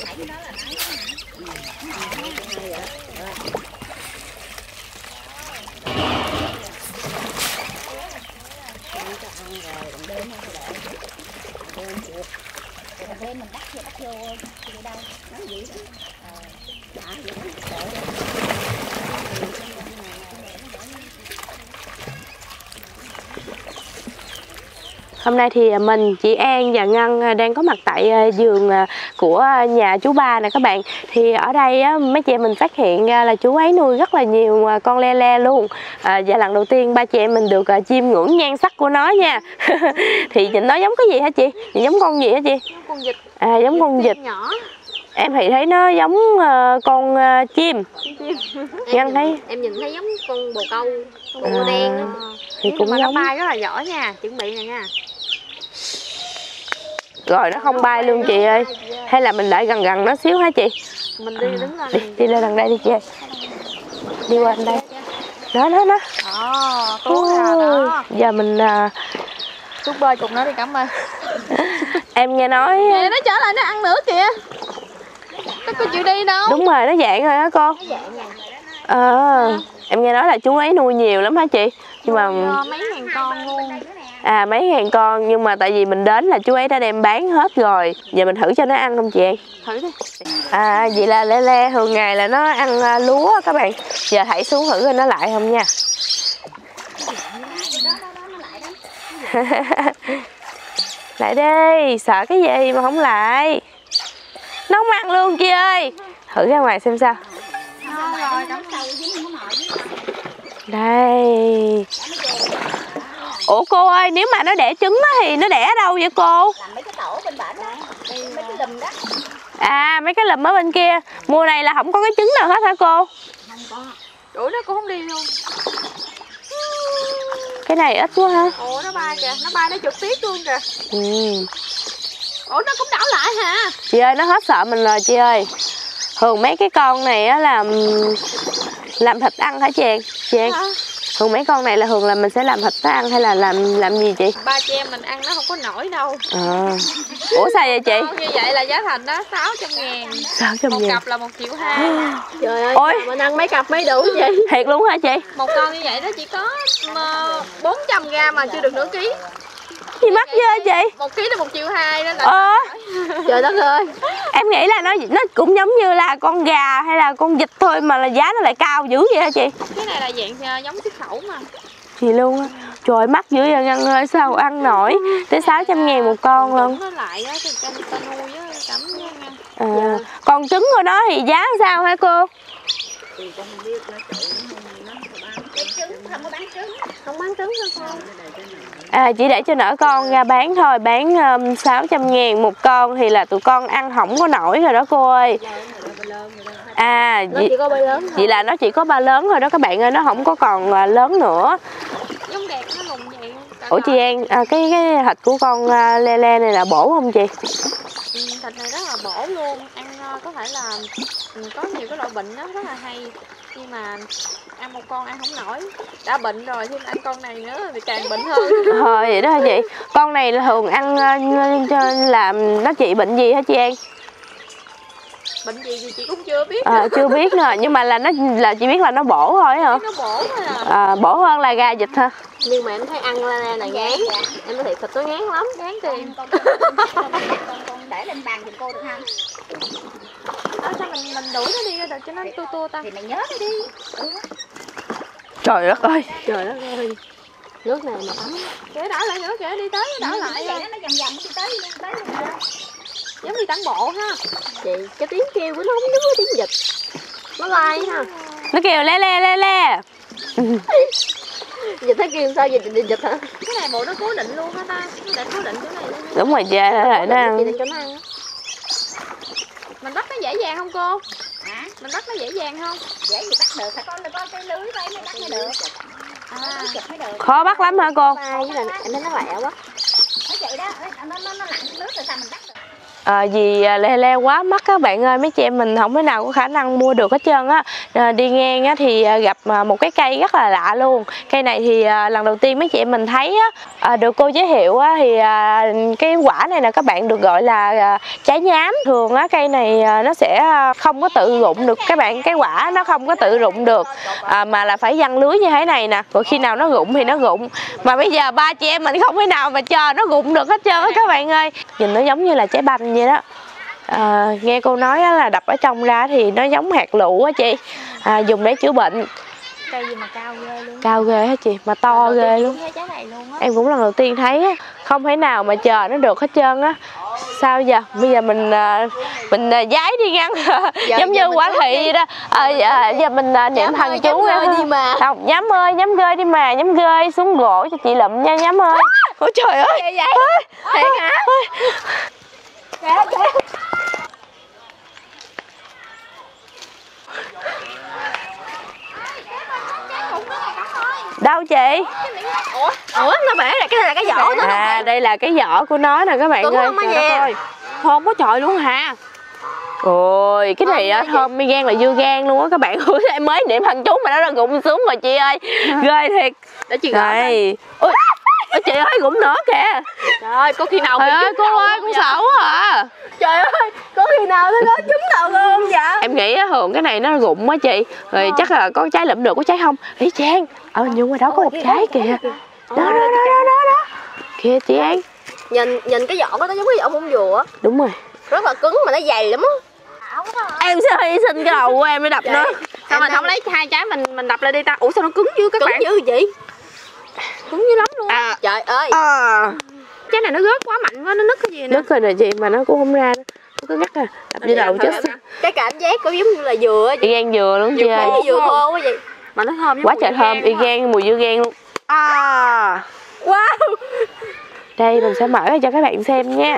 Hôm nay thì mình, chị An và Ngân đang có mặt tại vườn của nhà chú Ba nè các bạn. Thì ở đây mấy chị em mình phát hiện ra là chú ấy nuôi rất là nhiều con le le luôn. Và lần đầu tiên ba chị em mình được chiêm ngưỡng nhan sắc của nó nha. Thì nó giống cái gì hả chị? Giống con gì hả chị? Giống con vịt. À, giống con vịt nhỏ. Em thì thấy nó giống con chim. Ngân thấy Em nhìn thấy giống con bồ câu, con bồ đen đó. Thì cũng mà giống. nó bay rất là giỏi nha, chuẩn bị nè nha. Rồi nó không bay luôn chị ơi. Hay là mình lại gần gần nó xíu hả chị? Mình đi đứng lên. Đi lên đằng đây đi chị ơi. Đi qua đằng đây. Đó. Tốt đó. Giờ mình Chút bơi cùng nó đi, cảm ơn. Em nghe nói Nè, nó trở lại nó ăn nữa kìa. Nó có chịu đi đâu. Đúng rồi, nó dạng rồi đó cô. Em nghe nói là chú ấy nuôi nhiều lắm hả chị? Nhưng mà mấy ngàn con luôn. À, mấy ngàn con, nhưng mà tại vì mình đến là chú ấy đã đem bán hết rồi. Giờ mình thử cho nó ăn không chị An? Thử đi. À, vậy là le le thường ngày là nó ăn lúa các bạn. Giờ thảy xuống thử coi nó lại không nha. Lại đi, sợ cái gì mà không lại. Nó không ăn luôn chị ơi. Thử ra ngoài xem sao. Đây. Ủa cô ơi, nếu mà nó đẻ trứng thì nó đẻ ở đâu vậy cô? Làm mấy cái tổ bên bển đó, mấy cái lùm đó. À, mấy cái lùm ở bên kia. Mùa này là không có cái trứng nào hết hả cô? Không có. Ủa nó cũng không đi luôn. Cái này ít quá ha. Ủa nó bay kìa, nó bay nó trượt tiếp luôn kìa. Ủa nó cũng đảo lại hả? Chị ơi, nó hết sợ mình rồi chị ơi. Thường mấy cái con này á là làm thịt ăn hả chị An? Chị An? Thường mấy con này là thường là mình sẽ làm thịt nó ăn hay là làm gì chị? Ba chị em mình ăn nó không có nổi đâu. Ủa sao vậy chị? Như vậy là giá thành đó 600.000. 600.000. Một cặp là 1.2 triệu. Trời ơi, ôi, mình ăn mấy cặp mới đủ vậy. Thiệt luôn hả chị? Một con như vậy đó chỉ có 400g mà chưa được nửa ký. Gì mắc dơ chị? 1 ký là 1.2 triệu đó là. Trời đất ơi. Em nghĩ là nó cũng giống như là con gà hay là con vịt thôi mà là giá nó lại cao dữ vậy hả chị? Cái này là dạng giống xuất khẩu mà. Gì luôn á. Trời mắc dữ vậy Ngân ơi, sao ăn nổi. Tới 600.000 một con luôn. Nó lại á, thì ta nuôi á, cảm nha. Còn trứng của nó thì giá sao hả cô? Thì con không biết nó cái trứng không có bán trứng. Không bán trứng hả con? À, chỉ để cho nở con ra bán thôi, bán 600.000 một con thì là tụi con ăn không có nổi rồi đó cô ơi. À, Nó chỉ có ba lớn thôi. Vậy là nó chỉ có ba lớn thôi đó các bạn ơi, nó không có còn lớn nữa. Giống đẹp nó lùn vậy. Ủa chị An, cái thịt của con le le này là bổ không chị? Thịt này rất là bổ luôn, ăn có thể là có nhiều cái loại bệnh đó rất là hay. Nhưng mà ăn một con ăn không nổi, đã bệnh rồi thêm ăn con này nữa thì càng bệnh hơn. Vậy đó hả chị? Con này là thường ăn làm nó trị bệnh gì hả chị An? Bệnh gì thì chị cũng chưa biết. Chưa biết nữa, nhưng mà là chị biết là nó bổ thôi hả? Nó bổ thôi à. Bổ hơn là gà vịt ha. Nhưng mà em thấy ăn la này ngán. Em có thấy thịt nó ngán lắm. Ngán tiền. Con để lên bàn giùm cô được không? Sao mình đuổi nó đi rồi cho nó tua ta. Thì mày nhớ nó đi. Trời đất ơi. Trời đất ơi. Nước này mà tắm. Kìa đảo lại nữa kìa, đi tới đảo lại rồi. Nó vòng vòng đi tới luôn. Giống đi tản bộ ha. Chị, cái tiếng kêu của nó không giống tiếng vịt. Nó lai ha. Nó kêu le le le le. Vịt thấy kêu sao vịt hả? Cái này bộ nó cố định luôn hả ta? Nó để cố định chỗ này luôn. Đúng rồi chị, nó ăn. Chị định cho nó ăn. Mình bắt nó dễ dàng không cô? Hả? Mình bắt nó dễ dàng không? Dễ gì bắt được, phải có cái lưới đây mới bắt mới được. Mới được. Khó bắt lắm hả cô? Mai với là em thấy nó lẹ quá. Nó chạy đó, nó lặn xuống nước rồi sao mình bắt được. Vì le le quá mắc các bạn ơi, mấy chị em mình không thể nào có khả năng mua được hết trơn á. Đi ngang á thì gặp một cái cây rất là lạ luôn. Cây này thì lần đầu tiên mấy chị em mình thấy á, được cô giới thiệu á, thì cái quả này là các bạn được gọi là trái nhám. Thường á cây này nó sẽ không có tự rụng được các bạn, cái quả nó không có tự rụng được, mà là phải giăng lưới như thế này nè, rồi khi nào nó rụng thì nó rụng. Mà bây giờ ba chị em mình không thể nào mà chờ nó rụng được hết trơn á các bạn ơi. Nhìn nó giống như là trái banh vậy đó. Nghe cô nói là đập ở trong ra thì nó giống hạt lựu á chị, dùng để chữa bệnh. Cây gì mà cao ghê luôn. Cao ghê hả chị, mà to ghê luôn. Trái này luôn á. Em cũng lần đầu tiên thấy á, không thể nào mà chờ nó được hết trơn á. Sao giờ? Bây giờ mình giái đi ngăn giống như quả thị vậy đó. Giờ mình niệm thần chú nha. Không, nhắm ơi, nhắm gơi đi mà, nhắm gơi xuống gỗ cho chị lụm nha, nhắm ơi. Ôi trời ơi. Vậy thiệt hả? Đâu chị? Ủa nó bể là cái này là cái vỏ đó. Đây là cái vỏ của nó nè các bạn ơi. Thơm quá trời luôn hả? Ôi, cái này á thơm mi gan là dưa gan luôn á các bạn. Em mới niệm thần chú mà nó đã rụng xuống rồi chị ơi. Ghê thiệt. Để chị gọi. Ôi, chị ơi rụng nữa kìa. Trời ơi, có khi nào Trời ơi cô ơi, con sợ quá à. Trời ơi, có khi nào nó trúng đầu không vậy? Em nghĩ thường cái này nó rụng á chị. Rồi chắc là có trái lụm được, có trái không? Ý Trang, nhưng mà đó có một trái kìa. Đó. Kìa chị An. Nhìn cái vỏ nó giống cái vỏ bông dùa á. Đúng rồi. Rất là cứng mà nó dày lắm á. Em sẽ hy sinh cái đầu của em để đập nó. Sao mình không lấy hai trái mình đập lại đi ta? Ủa sao nó cứng dữ các bạn? Cứng dữ vậy? Cứng dữ lắm luôn. Trời ơi. Trái này nó rớt quá mạnh quá, nó nứt cái gì nè. Nứt rồi nè chị, mà nó cũng không ra. Nó cứ ngắt đập vô đầu chết. Cái cảm giác có giống như là dừa á. Y gan dừa luôn chị ơi. Dừa khô quá vậy. Mà nó thơm Quá trời thơm, y gan mùi dưa gan luôn. Wow. Đây mình sẽ mở ra cho các bạn xem nha.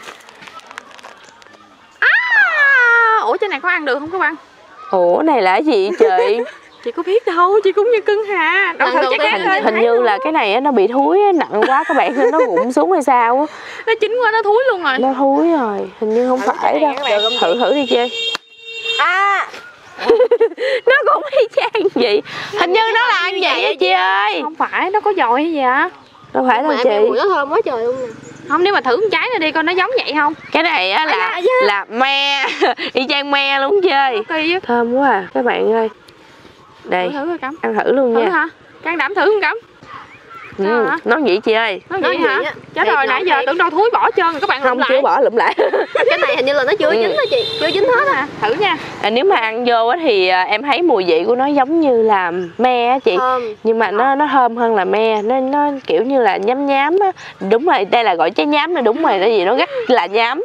Ủa trái này có ăn được không các bạn? Ủa này là cái gì chị? Chị có biết đâu, chị cũng như cưng hà. Đâu thử trái khác coi. Hình như là cái này nó bị thúi nặng quá các bạn nên nó rụng xuống hay sao á. Nó chín quá nó thúi luôn rồi. Nó thúi rồi, hình như không phải đâu. Thử đi chị. Nó cũng y chang vậy. Hình như nó là ăn vậy á chị ơi. Không phải, nó có dồi hay gì hả? Đâu phải đâu chị. Mùi nó thơm quá trời luôn nè. Không, nếu mà thử một trái này đi coi nó giống vậy không? Cái này á là me. Y chang me luôn chơi. Thơm quá à các bạn ơi. Đây, thử rồi Cẩm. ăn thử luôn Thử nha. hả? Can đảm thử không Cẩm? Nó vậy chị ơi. Nó vậy hả? Chết rồi, nãy giờ tưởng đâu thúi bỏ trơn rồi các bạn. Không, chưa bỏ lụm lại. Cái này hình như là nó chưa chín đó chị. Chưa chín hết à. Thử nha. Nếu mà ăn vô thì em thấy mùi vị của nó giống như là me á chị. Nhưng mà nó thơm hơn là me. Nó kiểu như là nhám nhám á. Đúng rồi, đây là gọi trái nhám là đúng rồi. Tại vì nó rất là nhám.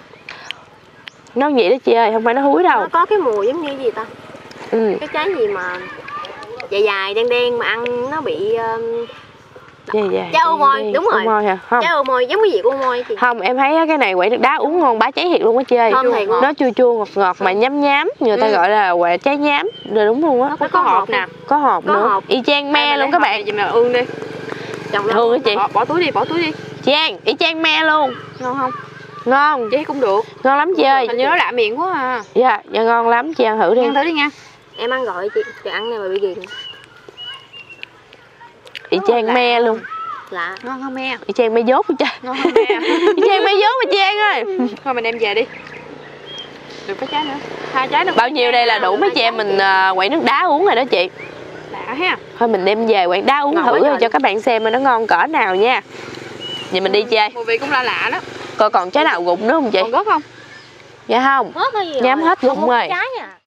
Nó vậy đó chị ơi, không phải nó húi đâu. Nó có cái mùi giống như gì ta? Cái trái gì mà dài dài đen đen mà ăn nó bị trái ô môi. Đúng rồi. Môi hả? Không. Trái ô môi giống cái gì của ô môi chị? Không, em thấy cái này quậy nước đá uống ngon bá cháy thiệt luôn á chơi. Nó chua chua ngọt ngọt mà nhám nhám, người ta gọi là quậy trái nhám. Rồi đúng luôn á. Nó có hột nè. Có hột nữa. Y chang me luôn các bạn. Gì mà ương đi. Hương hả chị? Bỏ túi đi, bỏ túi đi. Trang, y chang me luôn. Ngon không? Ngon. Chị cũng được. Ngon lắm chị ơi. Hình như nó lạ miệng quá à. Dạ, ngon lắm, chị ăn thử đi. Ăn thử đi nha. Em ăn gọi chị, chị ăn này mà bị ghiền. Y chang me luôn. Lạ. Ngon không me? Y chang me dốt chứ. Ngon không me? Y chang me dốt mà Trang ơi. Thôi mình đem về đi. Được cái trái nữa. Hai trái nữa. Bao nhiêu đây là đủ mấy chị em mình quậy nước đá uống rồi đó chị. Lạ ha. Thôi mình đem về quậy đá uống thử cho các bạn xem mà nó ngon cỡ nào nha. Vậy mình đi chơi. Mùi vị cũng lạ lạ đó. Coi còn trái nào rụng nữa không chị? Còn gớt không? Dạ không. Hết hay gì nhám hết rụng rồi. Trái à.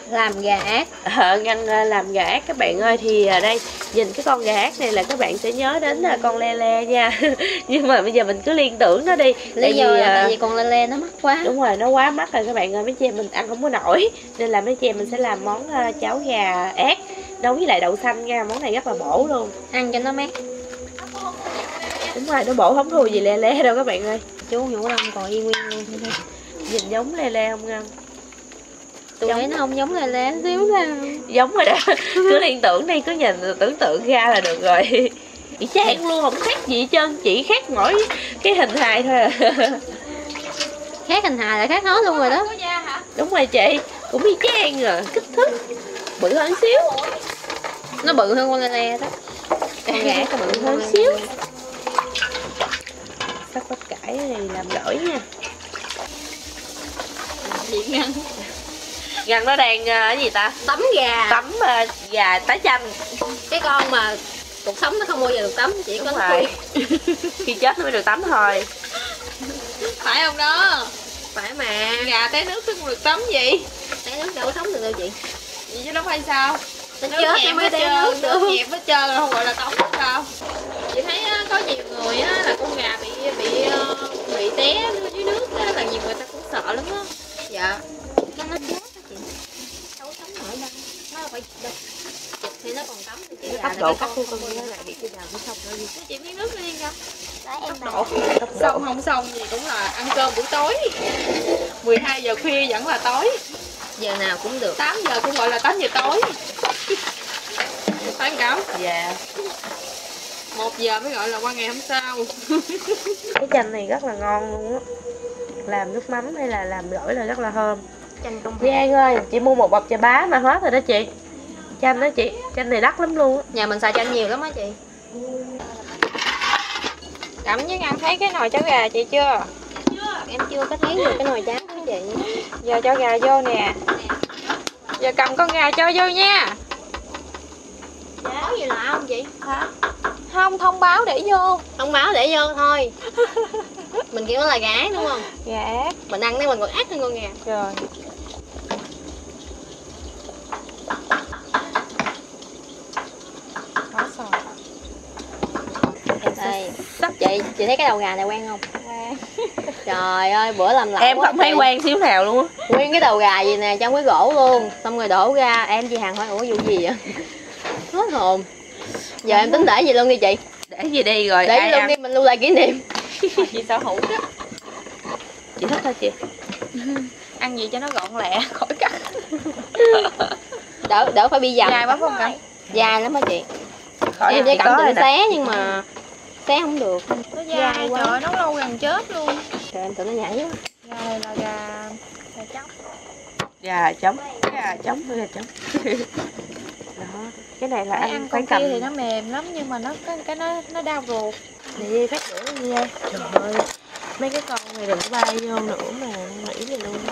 Làm gà ác. Ngăn làm gà ác các bạn ơi. Thì đây nhìn cái con gà ác này là các bạn sẽ nhớ đến con le le nha. Nhưng mà bây giờ mình cứ liên tưởng nó đi. Lý do là tại vì con le le nó mắc quá. Đúng rồi, nó quá mắc rồi các bạn ơi. Mấy chị em mình ăn không có nổi, nên là mấy chị em mình sẽ làm món cháo gà ác nấu với lại đậu xanh nha. Món này rất là bổ luôn, ăn cho nó mát. đúng rồi, nó bổ không thua gì le le đâu các bạn ơi. Chú nhủ đông còn y nguyên luôn. Nhìn giống le le không Ngân? Tôi thấy nó không giống le le xíu nào. Giống rồi đó. Cứ liên tưởng đi, cứ nhìn tưởng tượng ra là được rồi. Chị chang luôn, không khác gì hết trơn, chỉ khác mỗi cái hình hài thôi à. Khác hình hài là khác hết luôn rồi đó. Đúng rồi chị, cũng y chang rồi, kích thước bự hơn xíu. Nó bự hơn con le le đó. Con gà có bự hơn xíu. Sắc bắp cải này làm gỏi nha. Chị Ngân. Ngân nó đang cái gì ta? Tấm gà. Tấm gà tái chanh. Cái con mà cuộc sống nó không bao giờ được tắm, chỉ có nó rồi. Khi chết nó mới được tắm thôi. Phải không đó? Phải mà. Gà té nước không được tắm gì? Té nước đâu có sống được đâu chị. Vậy chứ đâu phải sao? Nó chết nó mới té nước được. Nước nhẹp hết trơn rồi không gọi là tắm được sao? Chị thấy có nhiều người á, là con gà bị té dưới nước á, là nhiều người ta cũng sợ lắm á. Dạ. Nó chết đó chị. Đâu có sống nổi đâu. Nó phải đâu. Thì nó còn tắm thì chị Tốc độ cắt của con nó lại bị cái nào cũng xong rồi. Chị miếng nước đi nha. Đấy em Tốc độ xong không xong gì cũng là ăn cơm buổi tối. 12 giờ khuya vẫn là tối. Giờ nào cũng được. 8 giờ cũng gọi là 8 giờ tối. Phải không Cẩm? Dạ. 1 giờ mới gọi là qua ngày hôm sau. Cái chanh này rất là ngon luôn á. Làm nước mắm hay là làm gỏi là rất là thơm. Chanh công Chị An ơi, chị mua một bọc chà bá mà hết rồi đó chị. Chanh đó chị, chanh này đắt lắm luôn á. Nhà mình xài chanh nhiều lắm á chị. Cẩm với Ngân thấy cái nồi cháo gà chị chưa? Em chưa có thấy được cái nồi cháo của chị. Giờ cho gà vô nè. Giờ cầm con gà cho vô nha. Có gì lạ không chị? Hả? Không, thông báo để vô. Thông báo để vô thôi. Mình kêu nó là gà ác đúng không? Gà ác. Mình ăn nếu mình còn ác hơn con gà. Rồi. Có rồi. Đây. Chị thấy cái đầu gà này quen không? Quen. Trời ơi, bữa làm lẩu Em không thấy quen xíu nào luôn á. nguyên cái đầu gà gì nè trong cái gỗ luôn, xong rồi đổ ra. Em chị Hằng hỏi ủa vụ gì vậy? Hết hồn. Giờ em tính để gì luôn đi chị? Để gì đi rồi Để ai luôn ăn? đi, mình lưu lại kỷ niệm. Chị sở hữu đó. Chị thích hả chị? Ăn gì cho nó gọn lẹ, khỏi cắt. Đỡ phải bị dầm. Dài quá không Cẩm? Dài lắm á chị. Khỏi Em gì với Cẩm có định nè. xé nhưng mà xé không được. Nó dài quá. Trời, nấu lâu gần chết luôn. Trời em tưởng nó nhảy quá. Gà này là gà chóc. Gà trống, gà trống hay gà trống. Đó, cái này là Phải ăn ăn phải con cầm. kia thì nó mềm lắm nhưng mà nó đau ruột. Đi phát triển đi nha. Trời ơi, mấy cái con này đừng có bay vô nữa mà nghĩ gì luôn.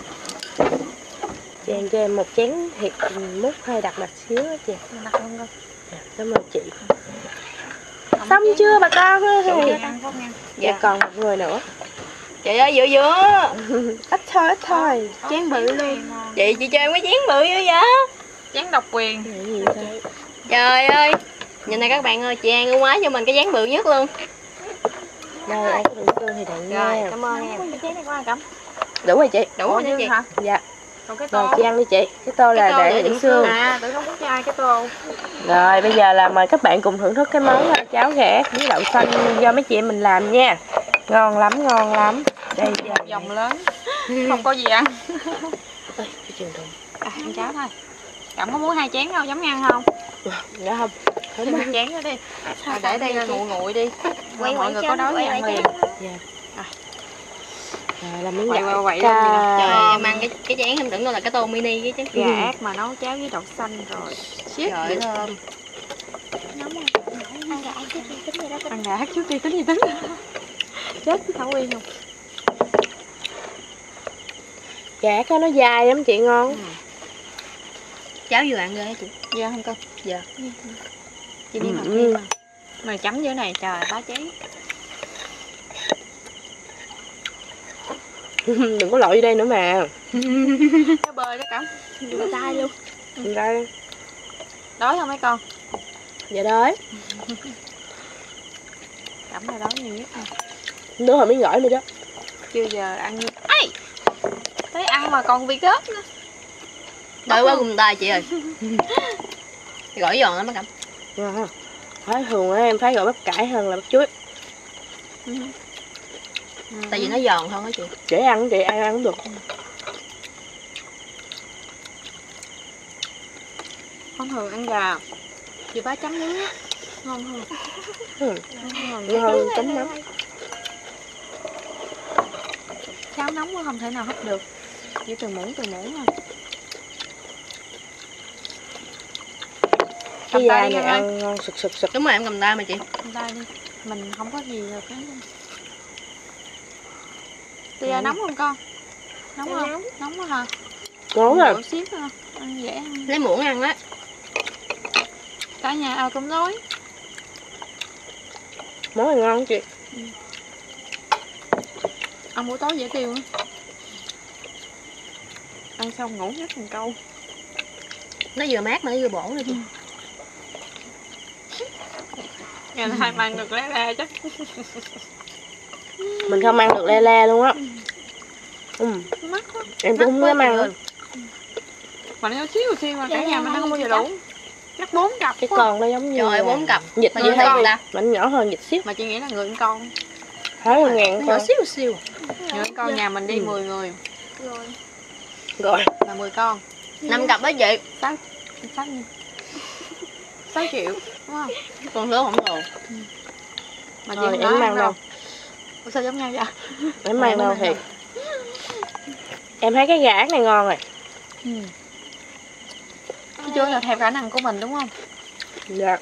Chị ăn cho em một chén thịt mút hơi đặc xíu á chị. Đặt không con? Dạ, cảm ơn chị. Xong chưa bà con ơi? Ăn không nha. Dạ còn một người nữa. Trời ơi, giữa Ít thôi. chén bự luôn. Chị cho em cái chén bự nữa vậy? Chén độc quyền. Cái gì ta? Trời ơi. Nhìn này các bạn ơi, chị An ưu ái cho mình cái chén bự nhất luôn. Đây ăn cái bữa trưa thì đặng Rồi, nha. cảm ơn em. Cái chén này có ăn Cẩm? Đủ rồi chị. Đủ rồi đó chị. Hả? Dạ. Còn cái tô. Rồi chị ăn đi chị. Cái tô là Cái tô để đựng xương. À, tụi không có chai cái tô. Rồi bây giờ là mời các bạn cùng thưởng thức cái món cháo gà với đậu xanh do mấy chị em mình làm nha. Ngon lắm. Đây Một vòng lớn. Không có gì ăn. Ôi, cái trường đồng. Ăn cháo thôi. Cẩm có muốn 2 chén không? Giống ăn không? Dạ không. Thêm 2 chén nữa đi. Để đây nguội nguội đi. Quay Mọi người có đói thì ăn liền. Dạ. Rồi làm miếng Quậy gạo. quậy Trời Trời ơi, em ăn cái chén em tưởng đâu là cái tô mini cái chứ. Gà ác mà nấu cháo với đậu xanh rồi. Trời ơi, thơm. Ăn gà ác trước đi tính gì tính. Chết cái Thảo Uyên không? gà cái nó dài lắm chị, ngon. Cháo vừa ăn rồi chị. Dạ không con? Dạ. Chị đi học đi mà. Mà chấm dưới này trời bá cháy. Đừng có lội vô đây nữa mà. Cái bơi đó Cẩm. Đưa tay luôn. Đây. Đói không mấy con? Dạ đói. Cẩm là đói nhiều nhất nè. Đứa hồi miếng gỏi nữa đó. Chưa giờ ăn như... Ây! Thấy ăn mà còn bị gớt nữa. Đợi quá cùng tay chị ơi. Gỏi giòn lắm á Cẩm. Phải thường á em phải gọi bắp cải hơn là bắp chuối. Tại vì nó giòn hơn á chị. Dễ ăn chị, ai ăn cũng được. Con thường ăn gà chị phải chấm muối á. Ngon hơn. Ngon hơn chấm mắm. Cháo nóng quá không thể nào hấp được. Chỉ từ muỗng thôi. Cái da này ăn ngon sực. Đúng rồi, em cầm tay mà chị. Cầm tay đi. Mình không có gì được cái. Tia nóng không con? Nóng không? Nóng quá hả? Ngon rồi. Xíu thôi. Ăn dễ ăn. Lấy muỗng ăn á. Cả nhà ai cũng nói. Món này ngon chị. Ăn buổi tối dễ tiêu nữa. Ăn xong ngủ nhắc một câu. Nó vừa mát mà nó vừa bổ nữa chị. Ngày nay ăn được lé chắc. Mình không ăn được le luôn á. Mắc quá. Em cũng không dám ăn luôn. Mà nó xíu mà cả nhà mình ăn không bao giờ đủ. Chắc 4 cặp. Cái con nó giống như Trời ơi, 4 cặp. vịt Mà vậy con thôi. ta. Mình nhỏ hơn vịt xíu. Mà chị nghĩ là người con con. Thấy là ngàn Nó con. nhỏ xíu. Người con nhà mình đi 10 người. Rồi. Là 10 con. 5 cặp đó chị. 6 triệu đúng không? Con số không đồ. Mà chị Thôi không em nói mang ăn đâu. Ủa sao giống nhau vậy? Em mang đâu thiệt. Em thấy cái gà ác này ngon rồi. Chưa là theo khả năng của mình đúng không? Dạ.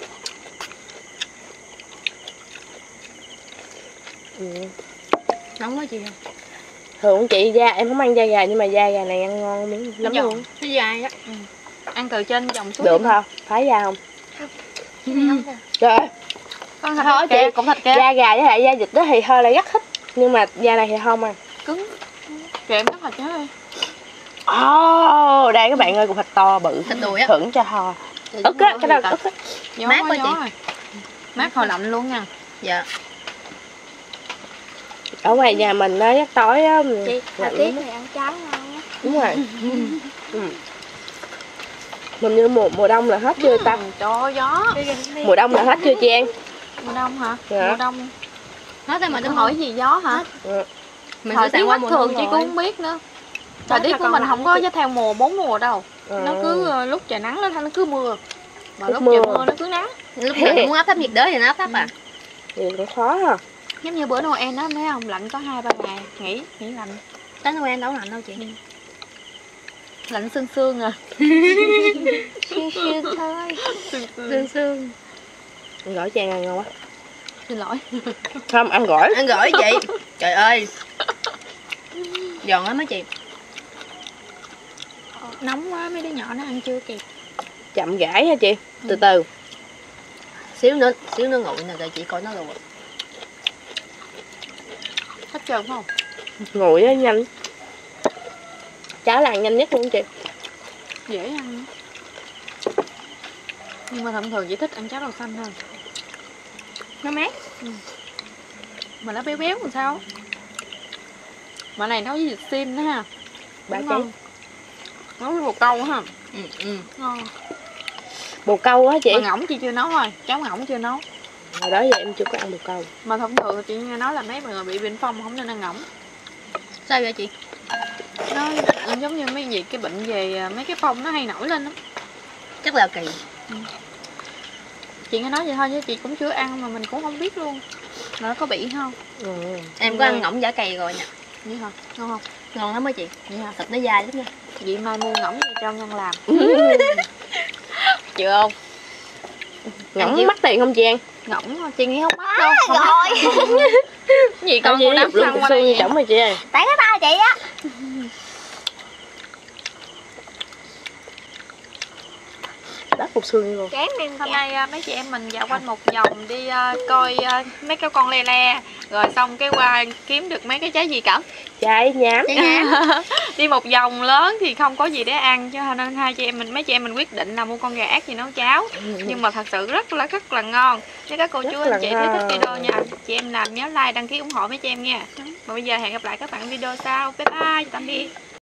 Nóng quá chị ơi. Thường chị da em không ăn da gà nhưng mà da gà này ăn ngon miếng lắm luôn. Nó dai á. Ăn từ trên dòng xuống. Được không? Phái da không? Trời ơi. Con Thôi thịt chị, kìa, cũng thịt kìa. da gà với lại da vịt đó thì hơi là rất thích. Nhưng mà da này thì không ăn. Cứng. Kìa em rất là chết ơi. Đây các bạn ơi, cục thịt to bự. Thịt đùi á. Thưởng cho ho. Ức á, cái đó ức á. Gió Mát quá quá gió chị. rồi. Mát hồi lạnh luôn nha. Dạ. Ở ngoài nhà mình á, giấc tối á. Chị, thời lạnh tiết lắm. này ăn trái ngon á. Đúng rồi. Mình như mùa đông là hết chưa ta? Trời ơi, gió. Mùa đông là hết chưa chị An? Mùa đông hả? Dạ. Mùa đông. Nói thôi mà Mà tôi tôi hỏi gì gió hả? mình Thời sẽ tiết sang qua bất mùa thường đông chị rồi. cũng không biết nữa. Thời tiết của mình không có theo mùa 4 mùa đâu. Nó cứ lúc trời nắng lên nó cứ mưa. Mà lúc trời mưa nó cứ nắng. Lúc nào muốn áp thấp nhiệt đới thì nó áp thấp à. Thì cũng khó ha. Giống như bữa Noel đó thấy không, lạnh có 2-3 ngày, nghỉ lạnh. Tới Noel đâu lạnh đâu chị. Lạnh sương à. Siêu thôi. Sương. Ăn gỏi chan ăn ngon quá. Xin lỗi. Không, ăn gỏi. Ăn gỏi chị. Trời ơi. Giòn lắm á chị. Nóng quá mấy đứa nhỏ nó ăn chưa kịp. Chậm rãi ha chị. Từ từ. Xíu nữa nguội nè rồi chị coi nó luộc. Hết trơn không? Nguội á nhanh. Cháo là ăn nhanh nhất luôn chị. Dễ ăn. Nhưng mà thông thường chỉ thích ăn cháo đậu xanh hơn. Nó mát. Mà nó béo béo làm sao? Mà này nấu với vịt xiêm nữa ha. Ba Đúng ký. không? Nấu với bồ câu ha. Ngon. Bồ câu á chị. Mà ngỗng chị chưa nấu rồi, cháo ngỗng chưa nấu. Hồi đó giờ em chưa có ăn bồ câu. Mà thông thường chị nghe nói là mấy người bị bệnh phong không nên ăn ngỗng. Sao vậy chị? Nó giống như mấy gì cái bệnh về mấy cái phong nó hay nổi lên lắm. Chắc là kỳ. Chị nghe nói vậy thôi chứ chị cũng chưa ăn mà mình cũng không biết luôn. Mà nó có bị không? Em có ăn ngỗng giả cày rồi nè. Vậy hả? Ngon không? Ngon lắm á chị. Vậy hả? Thịt nó dai lắm nha. Vậy mai mua ngỗng về cho Ngân làm. Chịu không? Ngỗng mắc tiền không chị An? Ngỗng chị nghĩ không mắc đâu. Không Rồi. gì con chị đắp luôn xăng cục qua xương đây như vậy? chổng rồi chị ơi. Tại cái tay chị á. Đắp cục xương luôn. Chém em. Hôm nay mấy chị em mình dạo quanh một vòng đi coi mấy cái con le le. Rồi xong cái qua kiếm được mấy cái trái gì cỡ? Cháy nhám. Đi một vòng lớn thì không có gì để ăn, cho nên mấy chị em mình quyết định là mua con gà ác gì nấu cháo. Nhưng mà thật sự rất là ngon. Nếu các cô chú anh chị thấy thích video nha, chị em làm nhớ like, đăng ký ủng hộ mấy chị em nha. Và bây giờ hẹn gặp lại các bạn video sau. Bye bye, tạm biệt.